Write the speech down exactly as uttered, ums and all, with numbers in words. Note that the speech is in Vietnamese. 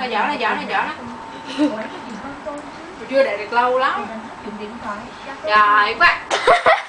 là dở là dở là dở đó. Chưa để được lâu lắm. Trời quá.